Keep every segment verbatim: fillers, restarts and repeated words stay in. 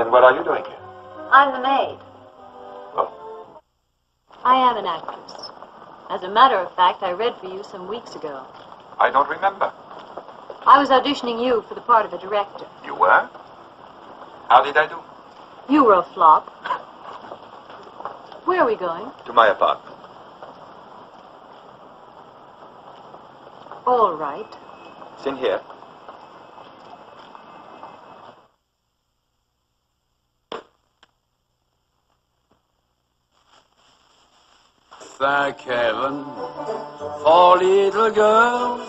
Then what are you doing here? I'm the maid. Oh. I am an actress. As a matter of fact, I read for you some weeks ago. I don't remember. I was auditioning you for the part of a director. You were? How did I do? You were a flop. Where are we going? To my apartment. All right. It's in here. Thank heaven for little girls.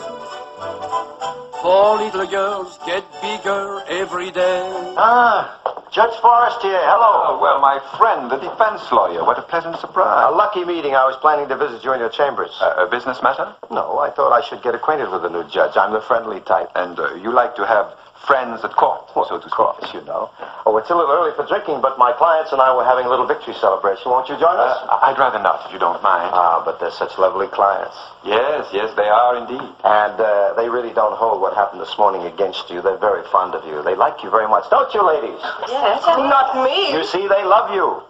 Four little girls get bigger every day. Ah, Judge Forrest here. Hello. Oh, well, my friend, the defense lawyer. What a pleasant surprise. A lucky meeting. I was planning to visit you in your chambers. Uh, a business matter? No, I thought I should get acquainted with the new judge. I'm the friendly type. And uh, you like to have friends at court, Well, so to of course, you know. Oh, it's a little early for drinking, but my clients and I were having a little victory celebration. Won't you join us? Uh, I'd rather not, if you don't mind. Ah, but they're such lovely clients. Yes, yes, they are indeed. And uh, they really don't hold what happened this morning against you. They're very fond of you. They like you very much. Don't you, ladies? Yes, not me. You see, they love you.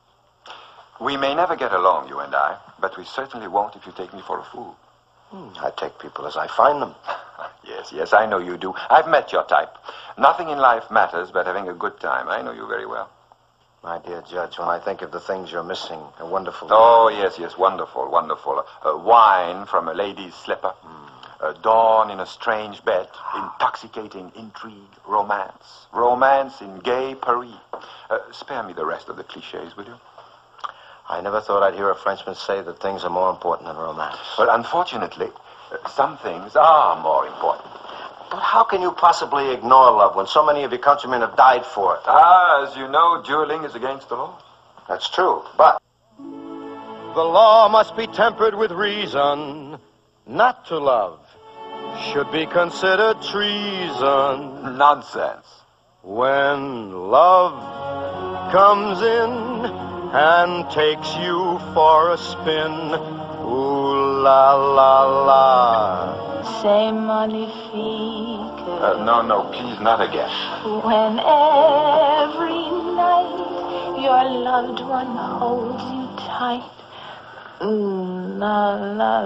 We may never get along, you and I, but we certainly won't if you take me for a fool. Hmm, I take people as I find them. Yes, yes, I know you do. I've met your type. Nothing in life matters but having a good time. I know you very well. My dear Judge, when I think of the things you're missing, a wonderful... Oh, yes, yes, wonderful, wonderful. Uh, wine from a lady's slipper. Mm. Uh, dawn in a strange bed. Intoxicating intrigue. Romance. Romance in gay Paris. Uh, spare me the rest of the cliches, will you? I never thought I'd hear a Frenchman say that things are more important than romance. Well, unfortunately, uh, some things are more important. But how can you possibly ignore love when so many of your countrymen have died for it? Ah, as you know, dueling is against the law. That's true, but... The law must be tempered with reason. Not to love should be considered treason. Nonsense. When love comes in and takes you for a spin, ooh la la la. C'est magnifique. Uh, no, no, please, not again. When every night your loved one holds you tight. Ooh la la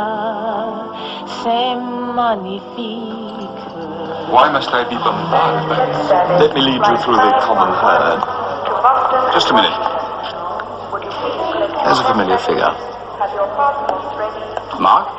la. C'est magnifique. Why must I be bombarded by this? Let me lead you through the common herd. Just a minute. There's a familiar figure. Mark?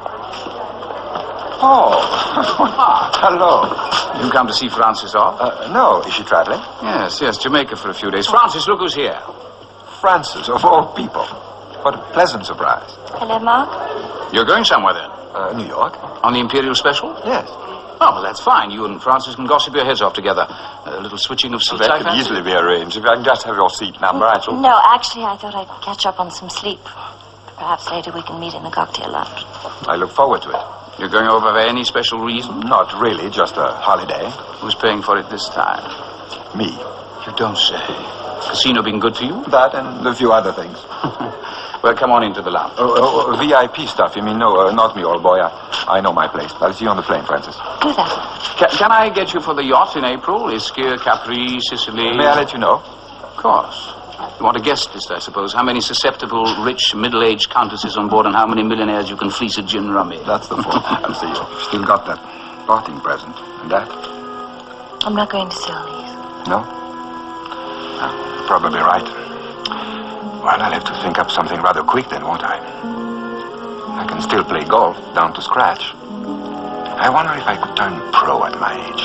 Oh, hello. You come to see Frances off? Uh, no, is she traveling? Yes, yes, Jamaica for a few days. Frances, look who's here. Frances, of all people. What a pleasant surprise. Hello, Mark. You're going somewhere then? Uh, New York? On the Imperial Special? Yes. Oh, well, that's fine. You and Frances can gossip your heads off together. A little switching of seats, That I could fancy. easily be arranged. If I can just have your seat number, I shall... No, actually, I thought I'd catch up on some sleep. Perhaps later we can meet in the cocktail lounge. I look forward to it. You're going over for any special reason? Not really, just a holiday. Who's paying for it this time? Me. You don't say. Casino being good for you? That and a few other things. Well, come on into the lounge. Oh, oh, oh, V I P stuff, you mean? No, uh, not me, old boy. I, I know my place. I'll see you on the plane, Francis. Do that. Can, can I get you for the yacht in April? Ischia, Capri, Sicily? May I let you know? Of course. You want a guest list, I suppose. How many susceptible, rich, middle-aged countesses on board and how many millionaires you can fleece at gin rummy? That's the form. I'll see you. Still got that parting present. And that? I'm not going to sell these. No? Ah, probably right. Well, I'll have to think up something rather quick then, won't I? I can still play golf down to scratch. I wonder if I could turn pro at my age.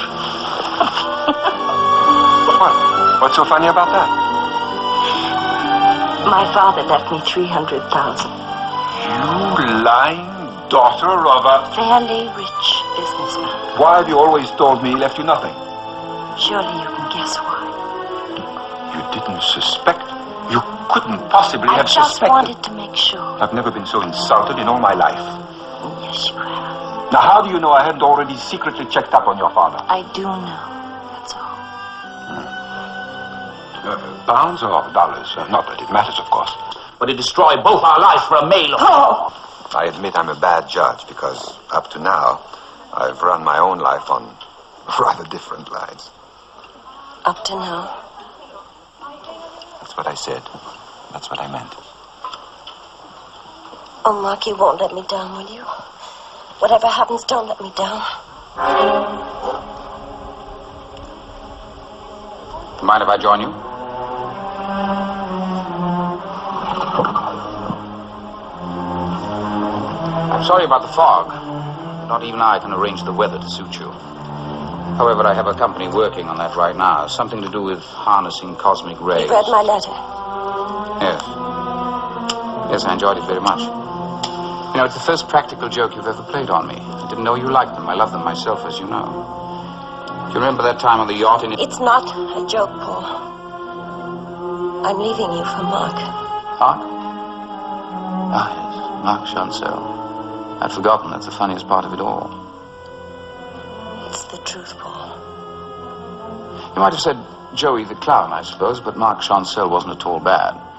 What? What's so funny about that? My father left me three hundred thousand. You lying daughter of a... Fairly rich businessman. Why have you always told me he left you nothing? Surely you can guess why. You didn't suspect? You couldn't possibly I have just suspected. wanted to make sure. I've never been so insulted in all my life. Yes, you have. Now, how do you know I hadn't already secretly checked up on your father? I do know. That's all. Uh, pounds or dollars? Uh, not that it matters, of course. But it destroyed both our lives for a male. Oh! I admit I'm a bad judge because, up to now, I've run my own life on rather different lines. Up to now. That's what I said. That's what I meant. Oh, Mark, you won't let me down, will you? Whatever happens, don't let me down. Mind if I join you? I'm sorry about the fog. Not even I can arrange the weather to suit you. However, I have a company working on that right now. Something to do with harnessing cosmic rays. You've read my letter. Yes. Yes, I enjoyed it very much. You know, it's the first practical joke you've ever played on me. I didn't know you liked them. I love them myself, as you know. Do you remember that time on the yacht in... It's not a joke, Paul. I'm leaving you for Mark. Mark? Ah, yes. Mark Chancel. I'd forgotten. That's the funniest part of it all. It's the truth, Paul. You might have said Joey the Clown, I suppose, but Mark Chancel wasn't at all bad.